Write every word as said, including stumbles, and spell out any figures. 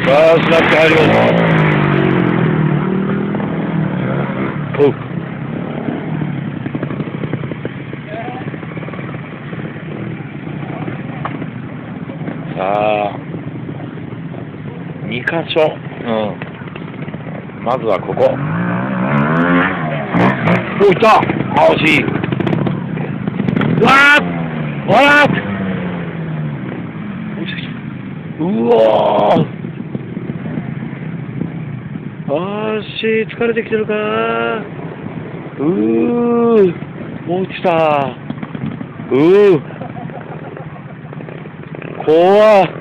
ああ、スナップ入りました。おう。さあ、にかしょ。うん。まずはここ。お、いった。あ、惜しい。わーわーうわーあーし、疲れてきてるかな。うー落ちた。うー怖っ。